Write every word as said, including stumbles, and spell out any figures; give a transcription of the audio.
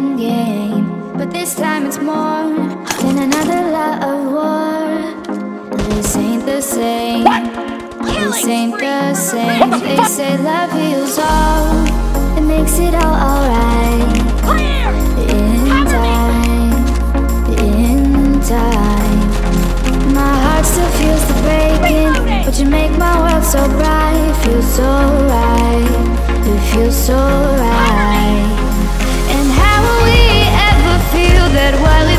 end game, but this time it's more than another lot of war. This ain't the same. This ain't the same. They say love heals all. It makes it all alright. In time, in time. My heart still feels the breaking, but you make my world so bright. It feels so right. It feels so right. And how will we ever feel that while